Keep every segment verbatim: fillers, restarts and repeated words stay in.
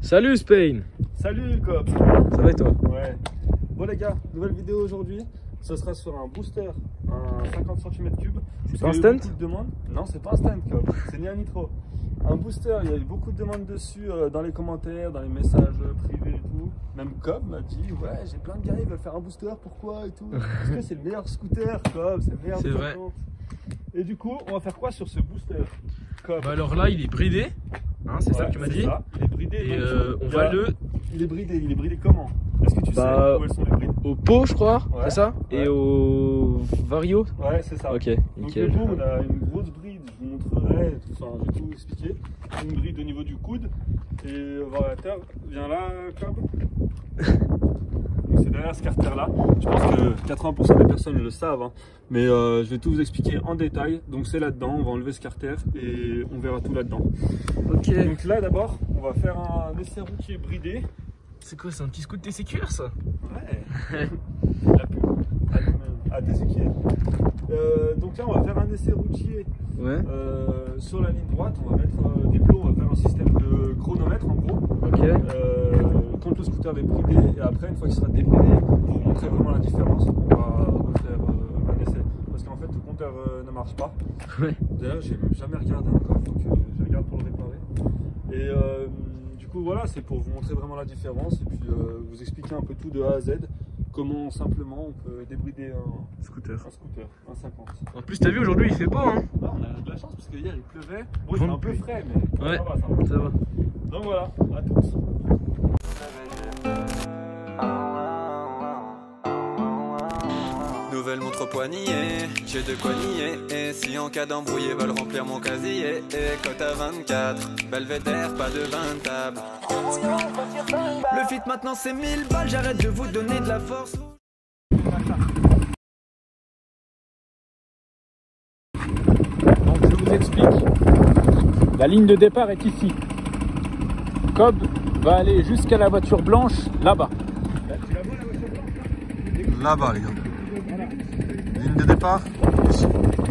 Salut Spain. Salut Cobb. Ça va et toi? Ouais. Bon les gars, nouvelle vidéo aujourd'hui. Ce sera sur un booster, un cinquante centimètres cubes. C'est pas un stunt? De demandes. Non, c'est pas un stunt Cobb. C'est ni un ni trop. Un booster, il y a eu beaucoup de demandes dessus euh, dans les commentaires, dans les messages privés et tout. Même Cobb m'a dit ouais, j'ai plein de gars, ils veulent faire un booster, pourquoi et tout. Parce que c'est le meilleur scooter Cobb, c'est le meilleur. C'est vrai. Et du coup, on va faire quoi sur ce booster Cobb? Bah alors là, il est bridé. Hein, c'est ouais, ça que tu m'as dit. Ça. Il est bridé. Et euh, on va le. Il est bridé. Il est bridé comment? Est-ce que tu bah, sais où elles sont les brides? Au pot, je crois. Ouais. C'est ça. Ouais. Et au vario. Ouais, c'est ça. Ok. Donc le boom, on a une grosse bride. Je vous montrerai. Enfin, je vais tout expliquer. Une bride au niveau du coude et le variateur vient là, Cobb. C'est derrière ce carter là. Je pense que quatre-vingts pour cent des personnes le savent, hein. Mais euh, je vais tout vous expliquer en détail. Donc c'est là-dedans, on va enlever ce carter et on verra tout là-dedans. Ok. Donc là d'abord, on va faire un essai routier bridé. C'est quoi, c'est un petit scoot T C Q R ça? Ouais. La pub. Ah, T C Q R. Euh, donc là on va faire un essai routier. Ouais. Euh, sur la ligne droite, on va mettre euh, des plots, on va faire un système de chronomètre en gros. Ok. Euh, quand le scooter est bridé et après une fois qu'il sera débridé, pour vous montrer vraiment la différence, on va refaire euh, un essai. Parce qu'en fait le compteur euh, ne marche pas. Ouais. D'ailleurs j'ai jamais regardé encore, donc euh, je regarde pour le réparer. Et euh, du coup voilà, c'est pour vous montrer vraiment la différence et puis euh, vous expliquer un peu tout de A à Z. Comment simplement on peut débrider un scooter, un scooter, un cinquante. En plus t'as vu aujourd'hui il fait beau hein. Ah, on a de la chance parce que hier il pleuvait. Bon, il fait un peu frais mais ouais, ça va, ça va. Ça va. Donc voilà, à tous. Nouvelle montre au poignet, j'ai de quoi nier. Et si en cas d'embrouille veulent remplir mon casier, et cote à vingt-quatre, belvédère, pas de vingt tables. Le fit maintenant c'est mille balles, j'arrête de vous donner de la force. Donc je vous explique. La ligne de départ est ici. Cobb va aller jusqu'à la voiture blanche là-bas. Là-bas les gars. Ligne de départ ici.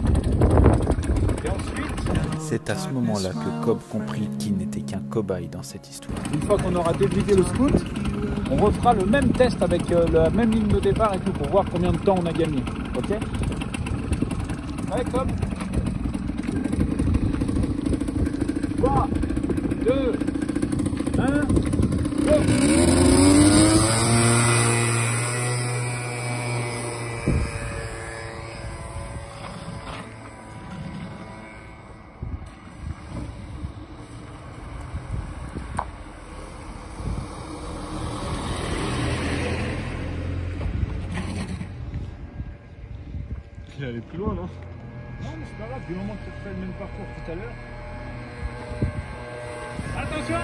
C'est à ce moment-là que Cobb comprit qu'il n'était qu'un cobaye dans cette histoire. Une fois qu'on aura débridé le scoot, on refera le même test avec euh, la même ligne de départ et tout pour voir combien de temps on a gagné. Ok? Allez Cobb. trois, deux, un, go! Il allait plus loin, non? Non, mais c'est pas grave, du moment que tu refais le même parcours tout à l'heure. Attention!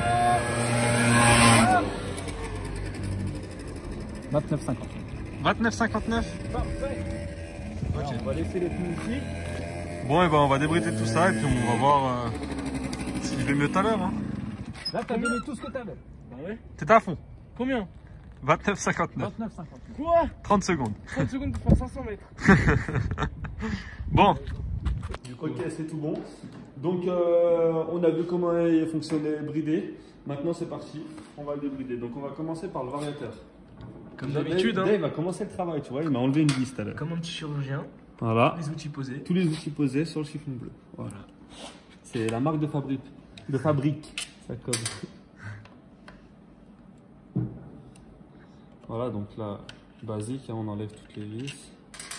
vingt-neuf cinquante-neuf. vingt-neuf cinquante-neuf. Parfait. Ok. Alors, on va laisser les pneus ici. Bon, et ben on va débrider tout ça et puis on va voir euh, s'il va mieux tout à l'heure. Hein. Là, t'as donné tout ce que t'avais. Bah ouais. T'étais à fond. Combien? vingt-neuf cinquante-neuf. vingt-neuf cinquante-neuf. Quoi? trente secondes. trente secondes pour faire cinq cents mètres. Bon. Ok, c'est tout bon. Donc, euh, on a vu comment il fonctionnait bridé. Maintenant, c'est parti. On va le débrider. Donc, on va commencer par le variateur. Comme d'habitude. Dave, Hein. Dave va commencer le travail, tu vois. Il m'a enlevé une vis tout à l'heure. Comme un petit chirurgien. Voilà. Les outils posés. Tous les outils posés sur le chiffon bleu. Voilà. C'est la marque de fabrique. De fabrique. Ça code. Voilà, donc là, basique, hein, on enlève toutes les vis.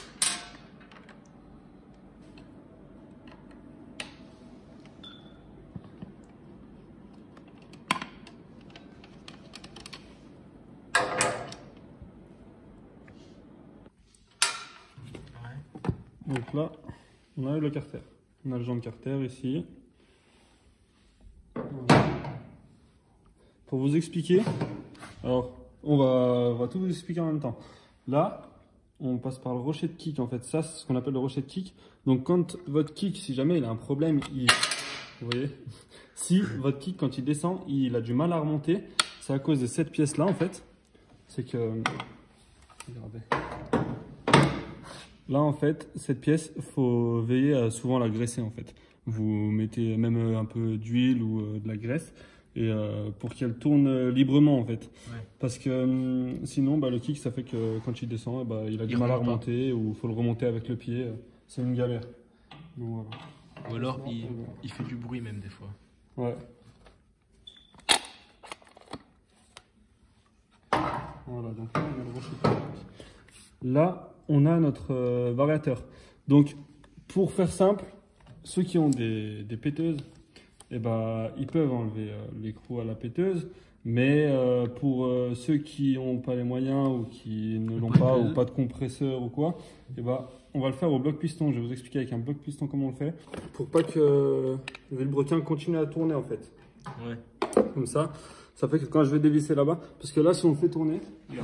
Donc là, on a le carter. On a le joint de carter ici. Voilà. Pour vous expliquer, alors on va, on va tout vous expliquer en même temps. Là, on passe par le rocher de kick en fait. Ça, c'est ce qu'on appelle le rocher de kick. Donc quand votre kick, si jamais il a un problème, il... vous voyez, si votre kick quand il descend, il a du mal à remonter, c'est à cause de cette pièce là en fait. C'est que, regardez. Là, en fait, cette pièce, il faut veiller à souvent la graisser, en fait. Vous mettez même un peu d'huile ou de la graisse. et euh, pour qu'elle tourne librement en fait. Ouais. Parce que euh, sinon bah, le kick ça fait que quand il descend bah, il a du il mal à remonte remonter ou il faut le remonter avec le pied, c'est une galère. Donc, voilà. Ou alors il, il fait du bruit même des fois. Ouais. Voilà, donc là on a le rocher. Là on a notre euh, variateur. Donc pour faire simple, ceux qui ont des, des péteuses, eh ben, ils peuvent enlever euh, l'écrou à la péteuse, mais euh, pour euh, ceux qui n'ont pas les moyens ou qui ne l'ont pas, ou pas de compresseur ou quoi, eh ben, on va le faire au bloc piston. Je vais vous expliquer avec un bloc piston comment on le fait, pour pas que le vilebrequin continue à tourner en fait. Ouais. Comme ça, ça fait que quand je vais dévisser là-bas, parce que là si on le fait tourner,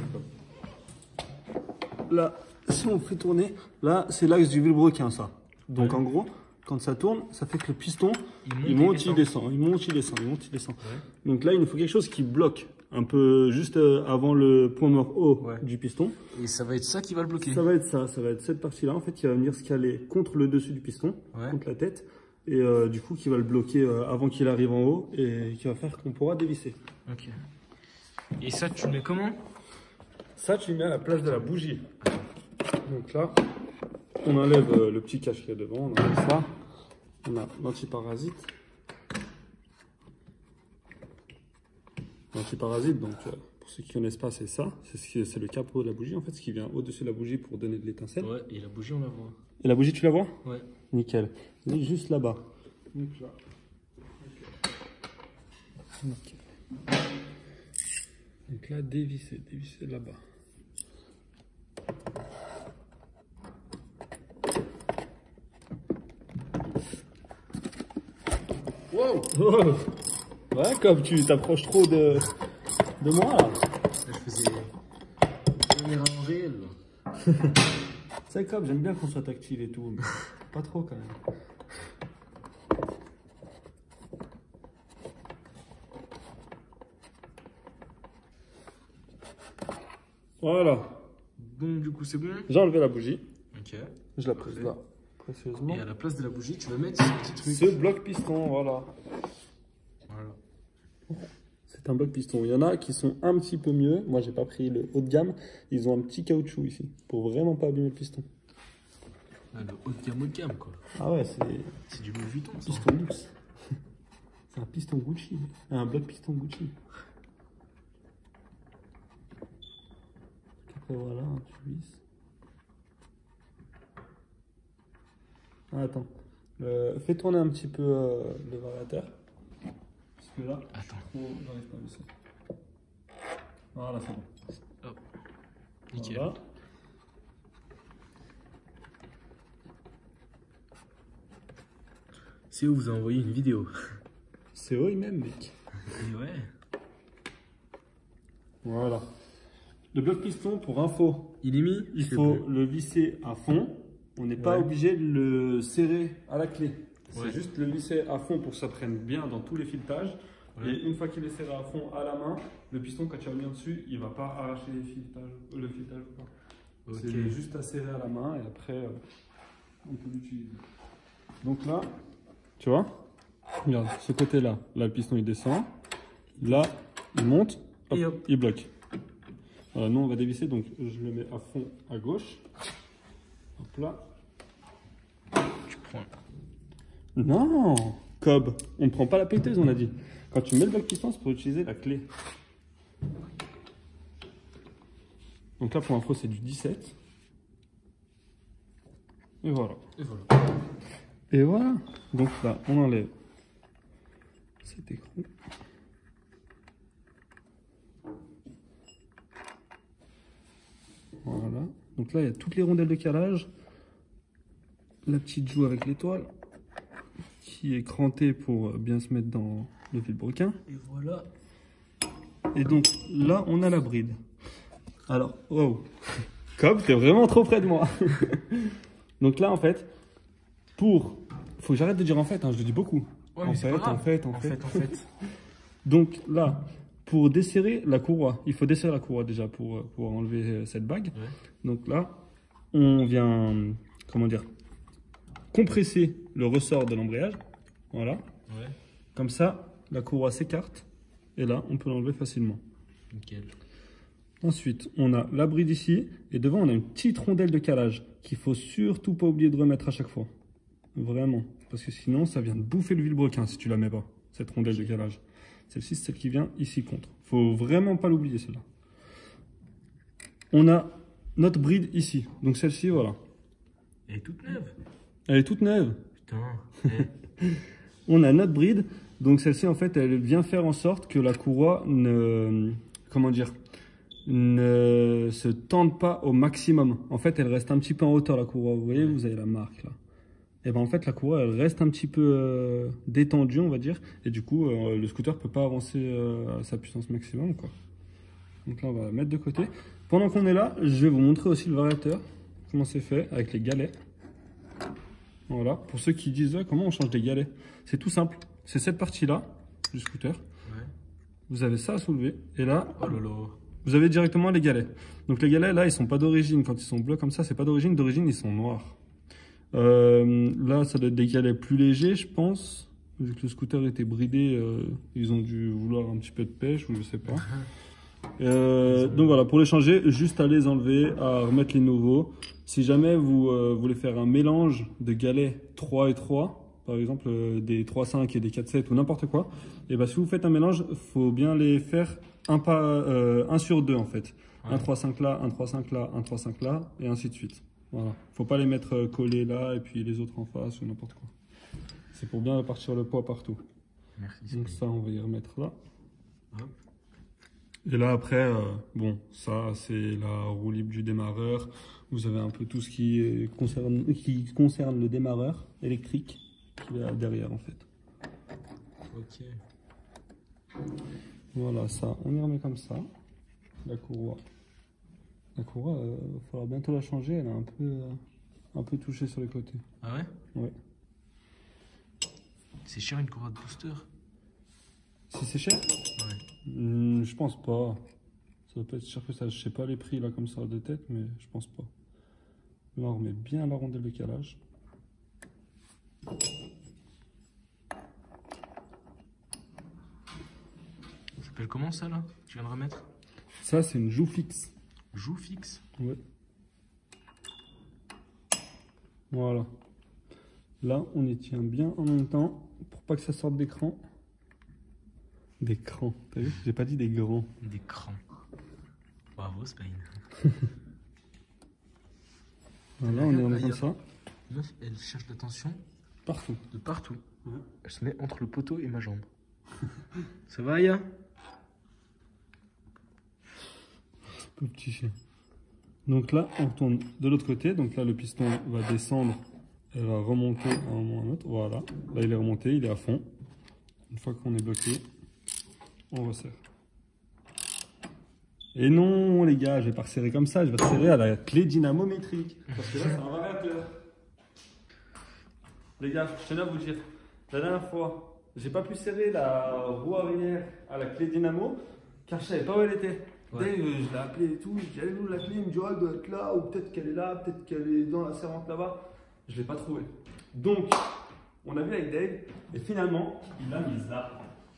là, si on le fait tourner, là c'est l'axe du vilebrequin ça. Donc ouais. En gros, quand ça tourne, ça fait que le piston, il monte, il, il descend, il monte, il descend, il monte, il descend. Ouais. Donc là, il nous faut quelque chose qui bloque un peu juste avant le point mort haut ouais. du piston. Et ça va être ça qui va le bloquer. Ça va être ça, ça va être cette partie-là en fait qui va venir se caler contre le dessus du piston, ouais. contre la tête, et euh, du coup qui va le bloquer euh, avant qu'il arrive en haut et qui va faire qu'on pourra dévisser. Ok. Et ça, tu le mets comment? Ça, tu le mets à la place de la bougie. Donc là. On enlève euh, le petit cache qu'il y a devant, on enlève ça. On a l'antiparasite. L'antiparasite, donc euh, pour ceux qui ne connaissent pas, c'est ça. C'est le capot de la bougie, en fait, ce qui vient au-dessus de la bougie pour donner de l'étincelle. Ouais, et la bougie, on la voit. Et la bougie, tu la vois? Ouais. Nickel. Elle est juste là-bas. Donc là. Nickel. Donc là, dévisser, dévisser là-bas. Wow. Oh. Ouais, comme tu t'approches trop de, de moi là. Je faisais un réel. C'est comme j'aime bien qu'on soit tactile et tout, mais pas trop quand même. Voilà. Donc du coup c'est bon. J'ai enlevé la bougie. Ok. Je la pose là. Précieusement. Et à la place de la bougie, tu vas mettre ce petit truc. Ce bloc piston, voilà. Voilà. C'est un bloc piston. Il y en a qui sont un petit peu mieux. Moi, j'ai pas pris le haut de gamme. Ils ont un petit caoutchouc ici pour vraiment pas abîmer le piston. Ah, le haut de gamme, haut de gamme quoi. Ah ouais, c'est. C'est du Louis Vuitton. Piston luxe. C'est un piston Gucci. Un bloc piston Gucci. Après voilà, tu visses. Ah, attends, euh, fais tourner un petit peu euh, le variateur. Parce que là, attends. J'arrive pas à visser. Voilà, c'est bon. Hop. Nickel. Voilà. C O vous a envoyé une vidéo. C O même, mec. Et ouais. Voilà. Le bloc piston, pour info, il est mis. Il faut le visser à fond. On n'est pas ouais. obligé de le serrer à la clé. C'est ouais. juste le visser à fond pour que ça prenne bien dans tous les filetages. Ouais. Et une fois qu'il est serré à fond à la main, le piston, quand tu vas venir dessus, il ne va pas arracher les filetages, le filetage. Okay. C'est juste à serrer à la main et après, euh, on peut l'utiliser. Donc là, tu vois, regarde, ce côté-là, là le piston il descend. Là, il monte, hop, hop. il bloque. Voilà, nous on va dévisser, donc je le mets à fond à gauche. Hop là. Tu prends. Non, Cobb, on ne prend pas la péteuse, on a dit. Quand tu mets le bloc piston, c'est pour utiliser la clé. Donc là, pour info, c'est du dix-sept. Et voilà. Et voilà. Et voilà. Donc là, on enlève cet écrou. Voilà. Donc là, il y a toutes les rondelles de calage. La petite joue avec l'étoile qui est crantée pour bien se mettre dans le vilebrequin. Et voilà. Et donc là, on a la bride. Alors, wow. Cobb, t'es vraiment trop près de moi. Donc là, en fait, pour... Faut que j'arrête de dire en fait, hein, je le dis beaucoup. Ouais, en, fait, en fait, en, en fait, fait, en fait. Donc là, pour desserrer la courroie, il faut desserrer la courroie déjà pour pouvoir enlever cette bague. Ouais. Donc là, on vient, comment dire, compresser le ressort de l'embrayage. Voilà. Ouais. Comme ça, la courroie s'écarte Et là, on peut l'enlever facilement. Nickel. Ensuite, on a la bride ici. Et devant, on a une petite rondelle de calage qu'il faut surtout pas oublier de remettre à chaque fois. Vraiment. Parce que sinon, ça vient de bouffer le vilebrequin si tu la mets pas, cette rondelle de calage. Celle-ci, c'est celle qui vient ici contre. Faut vraiment pas l'oublier, celle-là. On a notre bride ici. Donc celle-ci, voilà. Elle est toute neuve. Elle est toute neuve. Putain. On a notre bride. Donc celle-ci, en fait, elle vient faire en sorte que la courroie ne... Comment dire, ne se tende pas au maximum. En fait, elle reste un petit peu en hauteur, la courroie. Vous voyez, vous avez la marque là. Et ben en fait, la courroie, elle reste un petit peu euh, détendue, on va dire. Et du coup, euh, le scooter peut pas avancer euh, à sa puissance maximum, quoi. Donc là, on va la mettre de côté. Pendant qu'on est là, je vais vous montrer aussi le variateur. Comment c'est fait avec les galets. Voilà. Pour ceux qui disent, ouais, comment on change les galets? C'est tout simple. C'est cette partie-là du scooter. Ouais. Vous avez ça à soulever. Et là, oh là là, vous avez directement les galets. Donc les galets, là, ils sont pas d'origine. Quand ils sont bleus comme ça, c'est pas d'origine. D'origine, ils sont noirs. Euh, là, ça doit être des galets plus légers, je pense. Vu que le scooter était bridé, euh, ils ont dû vouloir un petit peu de pêche, ou je sais pas. Euh, donc voilà, pour les changer, juste à les enlever, à remettre les nouveaux. Si jamais vous euh, voulez faire un mélange de galets trois et trois, par exemple euh, des trois cinq et des quatre sept ou n'importe quoi, et ben si vous faites un mélange, faut bien les faire un, pas, euh, un sur deux en fait. Ouais. Un trois cinq là, un trois cinq là, un trois cinq là, et ainsi de suite. Voilà. Faut pas les mettre collés là et puis les autres en face ou n'importe quoi. C'est pour bien répartir le poids partout. Merci. Donc ça, on va y remettre là. Hop. Et là après, euh, bon, ça c'est la roue libre du démarreur. Vous avez un peu tout ce qui, est, concerne, qui concerne le démarreur électrique qui est derrière en fait. Ok. Voilà, ça, on y remet comme ça. La courroie. La courroie, il euh, va falloir bientôt la changer, elle est un peu, euh, un peu touchée sur les côtés. Ah ouais? Ouais. C'est cher une courroie de booster? Si c'est cher? Ouais. Mmh, je pense pas. Ça doit pas être cher que ça. Je sais pas les prix là comme ça de tête, mais je pense pas. Là, on remet bien la rondelle de calage. Ça s'appelle comment ça là? Tu viens de remettre? Ça, c'est une joue fixe. Joue fixe? Ouais. Voilà. Là, on y tient bien en même temps pour pas que ça sorte d'écran. D'écran, t'as vu? J'ai pas dit des grands. Des crans. Bravo, Spain. Voilà, on est en comme ça. Meuf, elle cherche l'attention partout. De partout. Ouais. Elle se met entre le poteau et ma jambe. Ça va, Aya? Le petit chien. Donc là, on tourne de l'autre côté. Donc là, le piston va descendre. Elle va remonter à un moment ou à un autre. Voilà. Là, il est remonté, il est à fond. Une fois qu'on est bloqué, on resserre. Et non, les gars, je vais pas resserrer comme ça. Je vais resserrer à la clé dynamométrique. Parce que là, c'est un variateur. Les gars, je tenais à vous dire, la dernière fois, j'ai pas pu serrer la roue arrière à la clé dynamo car je savais pas où elle était. Ouais. Dave, je l'ai appelé et tout, je dis allez où la clé, il me dit oh, elle doit être là, ou peut-être qu'elle est là, peut-être qu'elle est dans la servante là-bas. Je l'ai pas trouvé. Donc, on a vu avec Dave, et finalement, il l'a mise là.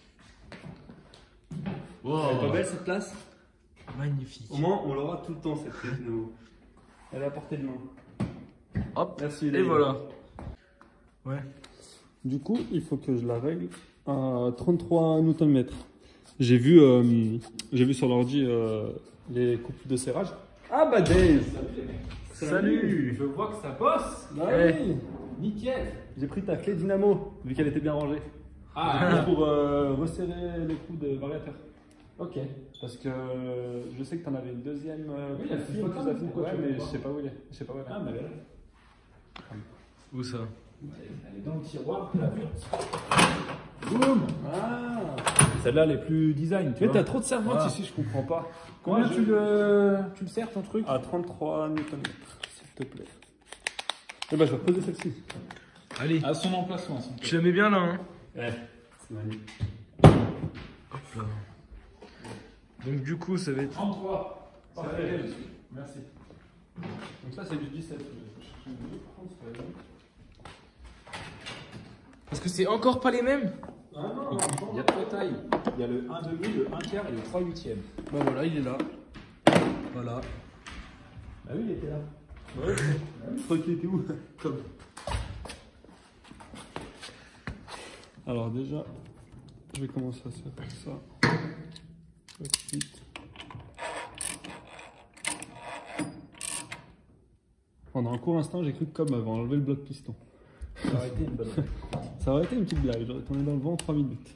Wow. Elle est pas belle cette place? Magnifique. Au moins, on l'aura tout le temps cette clé dynamo. Elle est à portée de main. Hop, merci Dave. Et voilà. Ouais. Du coup, il faut que je la règle à trente-trois newton mètres. J'ai vu, euh, j'ai vu sur l'ordi euh, les coupes de serrage. Ah bah Dave. Salut. Salut. Je vois que ça bosse. Bah hey. Oui. Nickel. J'ai pris ta clé dynamo vu qu'elle était bien rangée. Ah. Pour euh, resserrer les coups de variateur. Ok. Parce que euh, je sais que tu en avais une deuxième. Euh, oui, la fille, quoi, ouais, mais je sais pas où elle est. Je sais pas où elle est. Ah mais elle est là. Où ça? Elle est dans le tiroir de la butte. Boum. Ah. Celle-là, elle est plus design. Tu mais t'as trop de servantes ah. ici, je comprends pas. Combien tu, le... tu le sers ton truc? À trente-trois newton mètres, s'il te plaît. Et bah, je vais reposer celle-ci. Allez. À son emplacement. Tu la mets bien là, hein? Ouais, c'est magnifique. Hop là. Donc, du coup, ça va être. trente-trois. Parfait. Merci. Donc, ça, c'est du dix-sept. Parce que c'est encore pas les mêmes? Ah non, Il y a trois tailles. Il y a le un demi, le un quart et le trois huitièmes. Bah voilà, il est là. Voilà. Ah oui, il était là. Ouais, je crois qu'il était où? Comme. Alors déjà, je vais commencer à faire ça. Ensuite. Pendant un court instant, j'ai cru que Cobb avait enlevé le bloc piston. Ça aurait été une bonne blague. Ça aurait été une petite blague, j'aurais tourné dans le vent en trois minutes.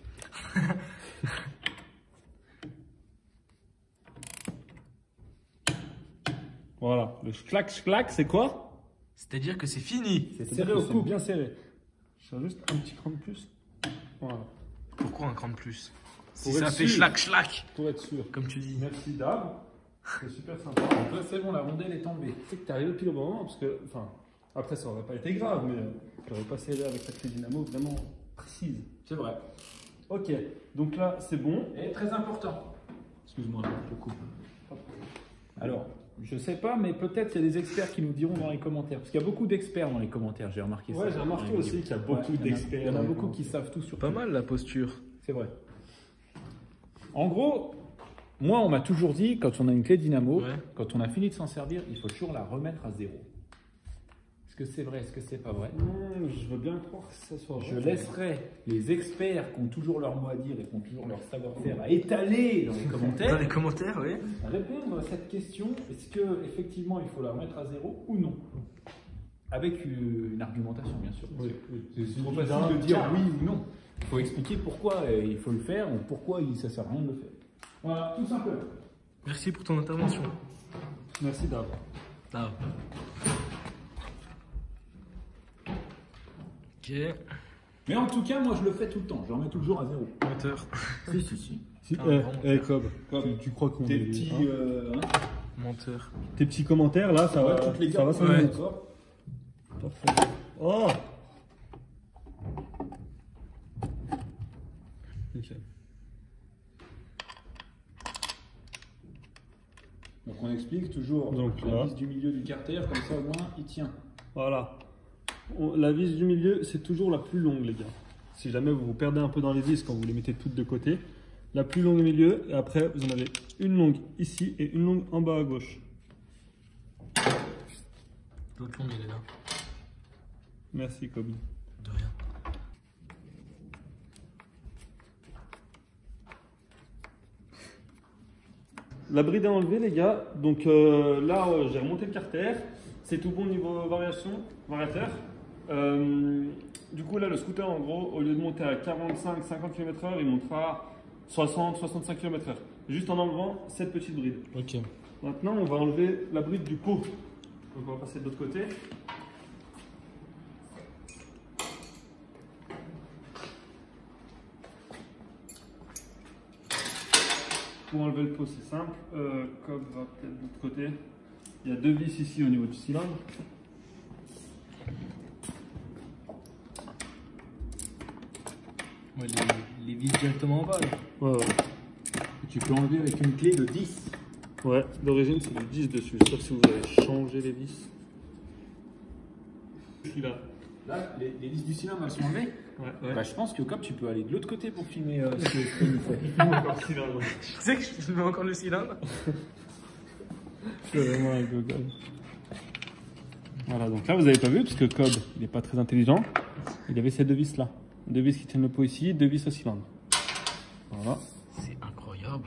Voilà, le clac clac, c'est quoi? C'est-à-dire que c'est fini. C'est C'est-à-dire serré que au c'est cou. bien serré. Je fais juste un petit cran de plus. Voilà, Pourquoi un cran de plus? Si Pour ça être fait sûr. schlac schlac, pour être sûr. comme tu dis. Merci Dab, c'est super sympa. Donc là, c'est bon, la rondelle est tombée. Tu sais que t'es arrivé pile au bon moment parce que, enfin, après ça aurait pas été grave, mais j'aurais pas serré avec ta clé dynamo vraiment précise. C'est vrai. Ok, donc là c'est bon. Et très important. Excuse-moi, je te coupe. Alors, je sais pas, mais peut-être il y a des experts qui nous diront dans les commentaires. Parce qu'il y a beaucoup d'experts dans les commentaires, j'ai remarqué ça. Ouais, j'ai remarqué dans les aussi vidéos. qu'il y a beaucoup il y en a- d'experts Il y en a dans les beaucoup qui commentaires. savent tout sur Pas tout. mal la posture. C'est vrai. En gros, moi, on m'a toujours dit, quand on a une clé dynamo, Ouais. quand on a fini de s'en servir, il faut toujours la remettre à zéro. Est-ce que c'est vrai? Est-ce que c'est pas vrai? Non, je veux bien croire que ça soit vrai. Je laisserai les experts qui ont toujours leur mot à dire et qui ont toujours leur savoir-faire à étaler dans les commentaires Dans les commentaires, oui. répondre à cette question. Est-ce que effectivement il faut la remettre à zéro ou non? Avec une, une argumentation, bien sûr. Oui, oui. C'est trop D'un facile de dire quart. oui ou non. Il faut expliquer pourquoi euh, il faut le faire ou pourquoi il, ça sert à rien de le faire. Voilà, tout simplement. Merci pour ton intervention. Merci Dab. Ah. Ok. Mais en tout cas, moi je le fais tout le temps. Je remets toujours à zéro. Moteur. Si, si, si. Si, Ah, eh, vraiment. eh, Cobb, tu, tu crois qu'on Tes est- petits, hein euh, hein, Monteur. Tes petits commentaires là, ça ouais, va, toutes les ça gars, va, ça ouais. va. d'accord. Parfait. Oh. Nickel. Donc on explique toujours Donc, la là. vis du milieu du carter, comme ça au moins il tient. Voilà. On- la vis du milieu, c'est toujours la plus longue, les gars. Si jamais vous vous perdez un peu dans les vis quand vous les mettez toutes de côté, la plus longue au milieu, et après vous en avez une longue ici et une longue en bas à gauche. L'autre longue, elle est là. Merci, Kobe. De rien. La bride est enlevée, les gars. Donc euh, là, euh, j'ai remonté le carter. C'est tout bon niveau variation, variateur. Euh, du coup, là, le scooter, en gros, au lieu de monter à quarante-cinq à cinquante kilomètres heure, il montera à soixante à soixante-cinq kilomètres heure. Juste en enlevant cette petite bride. Ok. Maintenant, on va enlever la bride du pot. Donc, on va passer de l'autre côté. Pour enlever le pot, c'est simple. Euh, Cobb va peut-être de l'autre côté. Il y a deux vis ici au niveau du cylindre. Ouais, les, les vis directement en bas, là. Ouais, ouais. Et tu peux enlever avec une clé de dix. Ouais, d'origine, c'est du dix dessus. Sauf si vous avez changé les vis. Celui-là. Là, les, les vis du cylindre, elles sont enlevées. Ouais, ouais. Bah, je pense que comme tu peux aller de l'autre côté pour filmer euh, ce que Fred fait. Encore le cylindre. Tu sais que je mets encore le cylindre? Je suis vraiment un gogol. Voilà, donc là, vous avez pas vu, parce que Cobb, il n'est pas très intelligent. Il avait ces deux vis là. Deux vis qui tiennent le pot ici, deux vis au cylindre. Voilà. C'est incroyable.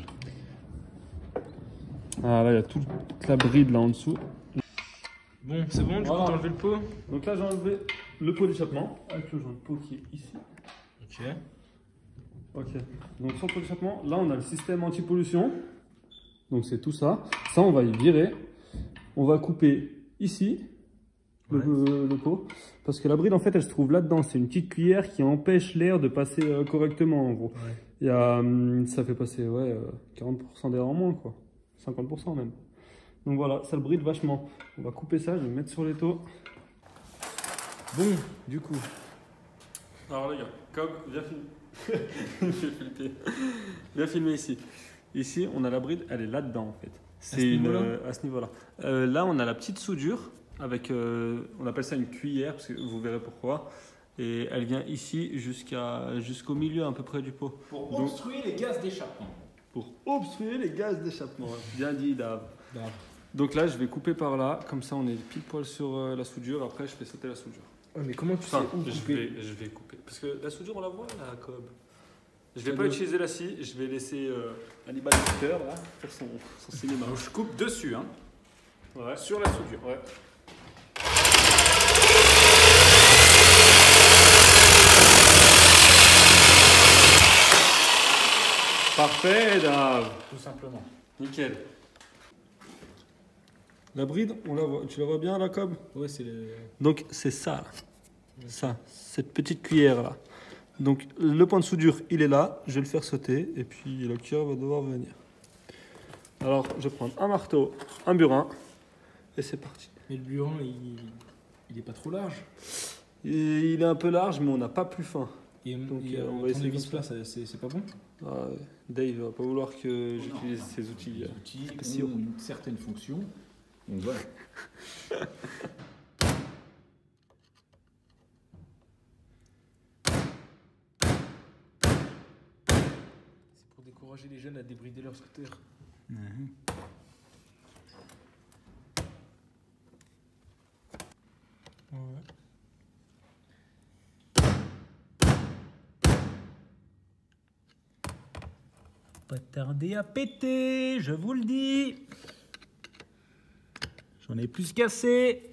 Ah là, il y a toute la bride là en dessous. Bon, c'est bon, du Voilà. coup, t'as enlevé le pot? Donc là, j'ai enlevé le pot d'échappement, avec le joint de pot qui est ici. Ok. Ok. Donc sur le pot d'échappement, là, on a le système anti-pollution. Donc c'est tout ça. Ça, on va y virer. On va couper ici le, le- le pot. Parce que la bride, en fait, elle se trouve là-dedans. C'est une petite cuillère qui empêche l'air de passer euh, correctement, en gros. Ouais. Il y a, hum, ça fait passer ouais, euh, quarante pour cent d'air en moins, quoi. cinquante pour cent même. Donc voilà, ça le bride vachement. On va couper ça, je vais le mettre sur les taux. Bon, du coup. Alors les gars, Cobb, viens filmer. Je vais flipper. Viens filmer ici. Ici, on a la bride, elle est là-dedans en fait. C'est ce une, niveau-là euh, à ce niveau-là. Euh, là, on a la petite soudure avec, euh, on appelle ça une cuillère parce que vous verrez pourquoi. Et elle vient ici jusqu'à jusqu'au milieu à peu près du pot. Pour Donc, obstruer les gaz d'échappement. pour obstruer les gaz d'échappement. Bien dit, Dave. Dave. Donc là, je vais couper par là, comme ça on est pile poil sur euh, la soudure. Après, je fais sauter la soudure. Ouais, mais comment tu Enfin, sais où je couper? vais, je vais couper. Parce que la soudure, on la voit là, Cobb. Je vais Ça pas doit- utiliser la scie, je vais laisser euh, Hannibal Lecter là faire son, son cinéma. Donc je coupe dessus, hein, Ouais. sur la soudure. Ouais. Parfait, Dave. Tout simplement. Nickel. La bride, on la voit. Tu la vois bien, la Cobb? Ouais, c'est le. Donc c'est ça, là. Ça, cette petite cuillère là. Donc le point de soudure, il est là. Je vais le faire sauter et puis la cuillère va devoir venir. Alors, je vais prendre un marteau, un burin et c'est parti. Mais le burin, il... il est pas trop large. Et il est un peu large, mais on n'a pas plus fin. Et, Donc, et, euh, on euh, va essayer tournevis comme plat, ça, c'est c'est pas bon? Ah, Dave va pas vouloir que j'utilise ces outils. Les euh. outils spéciaux. ont une certaine fonction. Donc voilà. C'est pour décourager les jeunes à débrider leur scooter. Pas tarder à péter, je vous le dis. J'en ai plus qu'assez.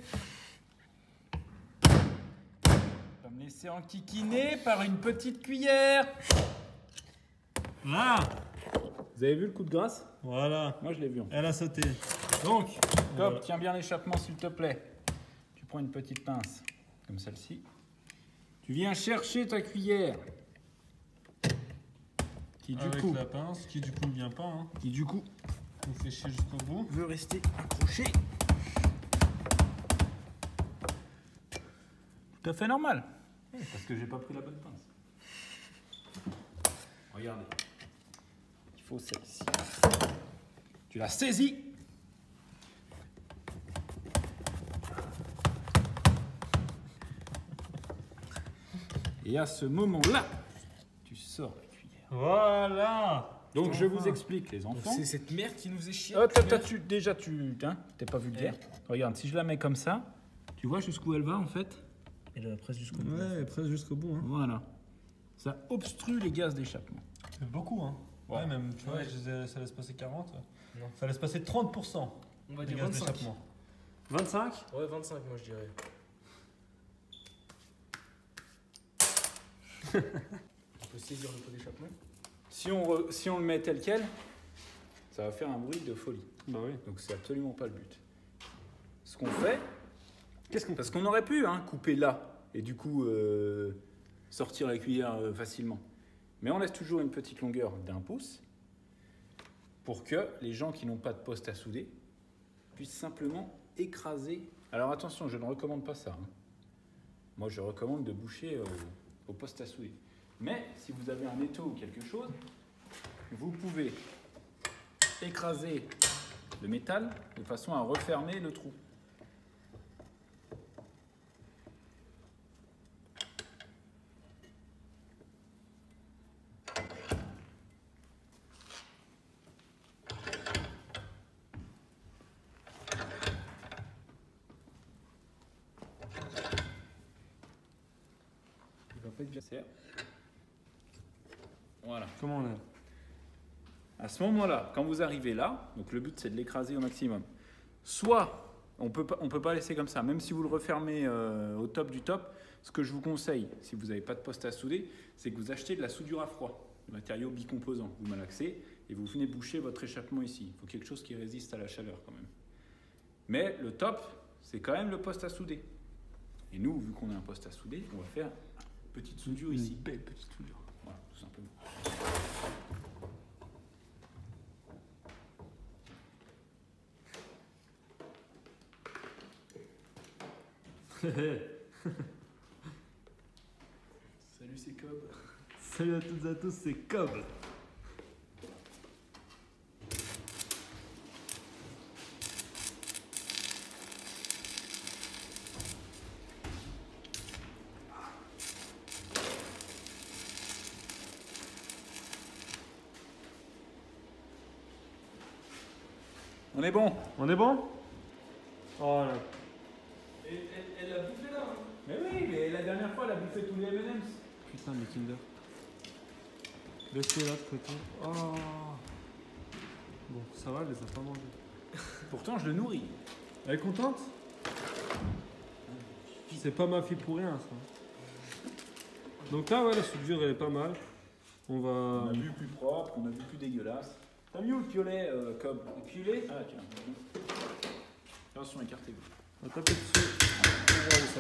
Pas me laisser enquiquiner par une petite cuillère. Voilà. Vous avez vu le coup de grâce? Voilà. Moi je l'ai vu. en fait. Elle a sauté. Donc, Cobb, Voilà. tiens bien l'échappement s'il te plaît. Tu prends une petite pince, comme celle-ci. Tu viens chercher ta cuillère. Qui du Avec coup, la pince, qui du coup ne vient pas. Hein. qui du coup On fait chier jusqu'au bout. veut rester accroché. Tout à fait normal. Parce que j'ai pas pris la bonne pince. Regardez. Il faut celle-ci. Tu la saisis. Et à ce moment-là, tu sors la cuillère. Voilà. Donc je vous explique les Donc, enfants. c'est cette merde qui nous échappe. Oh, t'as- t'as- tu, déjà, tu hein, t'es pas vulgaire. Regarde, si je la mets comme ça, tu vois jusqu'où elle va en fait? Elle va presque jusqu'au bout. Ouais, presque jusqu'au bout. Hein. Voilà. Ça obstrue les gaz d'échappement. C'est beaucoup, hein. Ouais, Ouais. même, tu vois, Ouais. je disais, ça laisse passer quarante. Non. Ça laisse passer trente pour cent On va des dire gaz vingt-cinq. d'échappement. vingt-cinq. Ouais, vingt-cinq, moi je dirais. On peut saisir le pot d'échappement. Si on, re- si on le met tel quel, ça va faire un bruit de folie. Bah oui. Donc c'est absolument pas le but. Ce qu'on fait, qu'est-ce qu'on Parce qu'on aurait pu hein, couper là et du coup euh, sortir la cuillère euh, facilement. Mais on laisse toujours une petite longueur d'un pouce pour que les gens qui n'ont pas de poste à souder puissent simplement écraser. Alors attention, je ne recommande pas ça. hein. Moi, je recommande de boucher euh, au poste à souder. Mais si vous avez un étau ou quelque chose, vous pouvez écraser le métal de façon à refermer le trou. Il va pas être bien. C'est- Voilà. Comment on est? À ce moment-là, quand vous arrivez là, donc le but c'est de l'écraser au maximum. Soit on peut pas, on peut pas laisser comme ça, même si vous le refermez euh, au top du top. Ce que je vous conseille, si vous n'avez pas de poste à souder, c'est que vous achetez de la soudure à froid, le matériau bicomposant. Vous malaxez et vous venez boucher votre échappement ici. Il faut quelque chose qui résiste à la chaleur quand même. Mais le top, c'est quand même le poste à souder. Et nous, vu qu'on a un poste à souder, on va faire une petite soudure ici. Une belle petite soudure. Voilà, tout simplement. Salut, c'est Cobb. Salut à toutes et à tous, c'est Cobb. On est bon. On est bon? Oh là. Elle, elle, elle l'a bouffé là. Hein. Mais oui, mais la dernière fois, elle a bouffé tous les M and M's. Putain, mais Kinder. Laissez là de côté. Oh. Bon, ça va, elle les a pas mangés. Pourtant, je le nourris. Elle est contente? C'est pas ma fille pour rien, ça. Donc là, ouais, la soudure, elle est pas mal. On va... On a vu plus propre, on a vu plus dégueulasse. T'as mis où le piolet, euh, Cobb? Le piolet? Ah, tiens. Attention, écartez-vous. On va taper dessus. On va voir où ça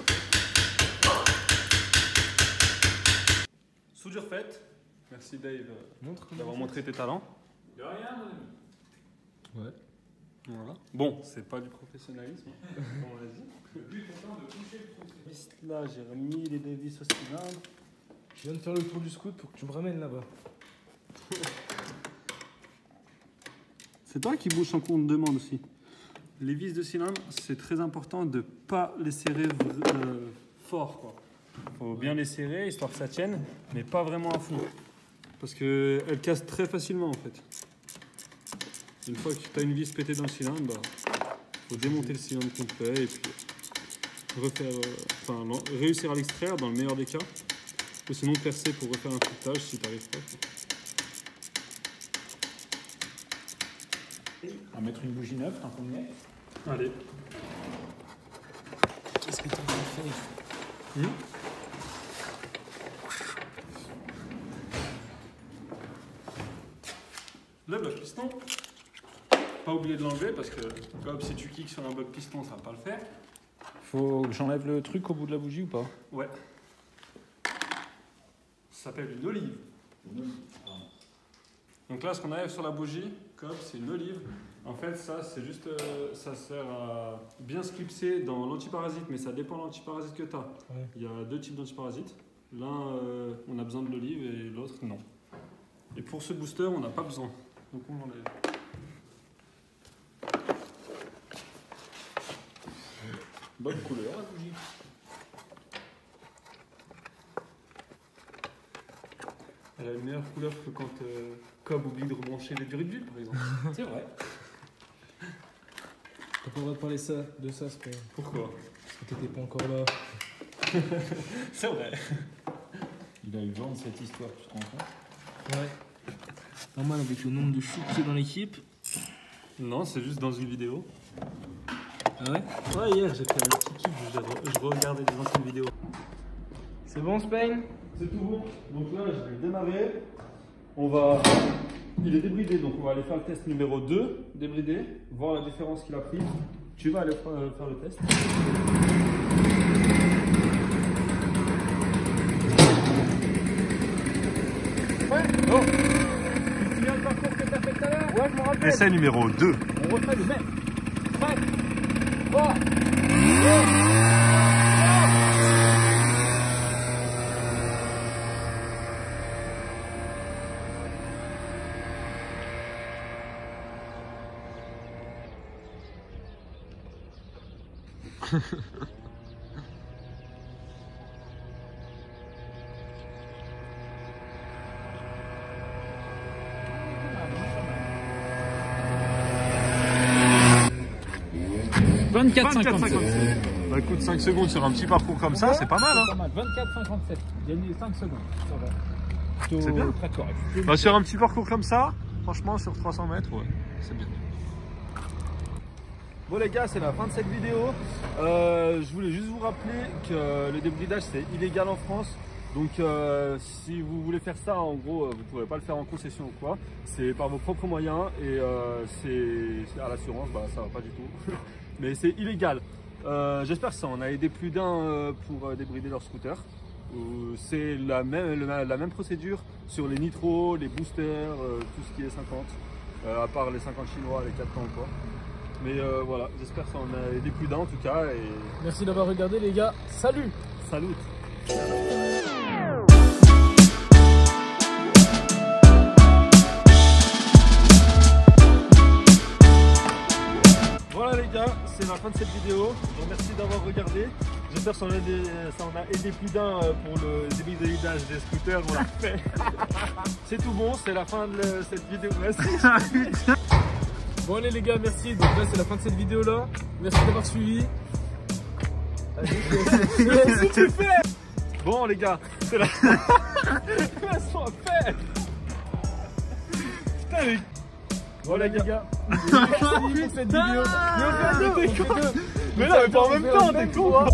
fait. Soudure faite. Merci Dave d'avoir montré tes talents. De rien, mon ami. Ouais. Voilà. Bon, c'est pas du professionnalisme. Bon, vas-y. Le but étant de toucher le professionnalisme. Là, j'ai remis les dévis au cylindre. Je viens de faire le tour du scout pour que tu me ramènes là-bas. C'est toi qui bouge sans qu'on te demande aussi. Les vis de cylindre, c'est très important de ne pas les serrer euh, fort, quoi. Faut bien les serrer histoire que ça tienne, mais pas vraiment à fond. Parce qu'elles cassent très facilement en fait. Une fois que tu as une vis pétée dans le cylindre, bah, faut démonter le cylindre complet et puis refaire, euh, enfin, réussir à l'extraire dans le meilleur des cas. Ou sinon percer pour refaire un filetage si tu n'arrives pas. On va mettre une bougie neuve tant qu'on y est. Allez. Qu'est-ce que tu as fait? Mmh. Lève le piston. Pas oublier de l'enlever parce que comme si tu kicks sur un bloc piston, ça va pas le faire. Faut que j'enlève le truc au bout de la bougie ou pas? Ouais. Ça s'appelle une olive. Donc là, ce qu'on a sur la bougie, comme c'est une olive. En fait, ça, c'est juste, euh, ça sert à bien se clipser dans l'antiparasite, mais ça dépend de l'antiparasite que tu as. Ouais. Il y a deux types d'antiparasites. L'un, euh, on a besoin de l'olive et l'autre, non. Et pour ce booster, on n'a pas besoin. Donc on l'enlève. Bonne couleur, la bougie. Elle a une meilleure couleur que quand euh, Cobb oublie de rebrancher les durées de vie, par exemple. C'est vrai. T'as pas le droit de parler ça, de ça, c'est pas... Pourquoi? Parce que t'étais pas encore là. C'est vrai. Il a eu vent de cette histoire, tu te rends compte? Ouais. Normal avec le nombre de choux qu'il y a dans l'équipe. Non, c'est juste dans une vidéo. Ah ouais? Ouais, hier j'ai fait un petit kiff, je, je regardais des anciennes vidéos. C'est bon, Spain? C'est tout bon. Donc là, je vais démarrer. On va... Il est débridé, donc on va aller faire le test numéro deux, débridé, voir la différence qu'il a pris. Tu vas aller faire le test. Ouais. Oh. Tu te souviens le parcours que t'as fait tout à l'heure? Ouais, je me rappelle. Essai numéro deux. On refait le même. cinq, trois, vingt-quatre cinquante-sept. Bah écoute, cinq secondes sur un petit parcours comme ça, c'est pas mal. Hein. Pas mal. vingt-quatre cinquante-sept. Gagné cinq secondes. Ça va. Plutôt C'est bien. très correct. Bah, sur un petit parcours comme ça, franchement, sur trois cents mètres, ouais, c'est bien. Bon les gars, c'est la fin de cette vidéo. Euh, je voulais juste vous rappeler que le débridage c'est illégal en France. Donc euh, si vous voulez faire ça, en gros, vous ne pourrez pas le faire en concession ou quoi. C'est par vos propres moyens et euh, c'est à l'assurance, bah, ça va pas du tout. Mais c'est illégal. Euh, J'espère que ça en a aidé plus d'un pour euh, débrider leur scooter. Euh, c'est la même, la, la même procédure sur les nitros, les boosters, euh, tout ce qui est cinquante. Euh, à part les cinquante chinois, les quatre temps ou quoi. Mais euh, voilà, j'espère que ça en a aidé plus d'un en tout cas. Et... Merci d'avoir regardé les gars. Salut. Salut. Voilà les gars, c'est la fin de cette vidéo. Je vous remercie d'avoir regardé. J'espère que ça en a aidé, ça en a aidé plus d'un pour le débridage des scooters. On l'a fait. C'est tout bon, c'est la fin de cette vidéo. Merci. Bon allez les gars, merci. Donc là c'est la fin de cette vidéo là. Merci d'avoir suivi. Qu'est-ce que tu fais? Bon les gars, c'est la... Laisse-moi faire. Putain les... Voilà les gars. Merci pour cette vidéo. Mais on fait deux, on fait deux. Mais là, mais pas en même temps, t'es con.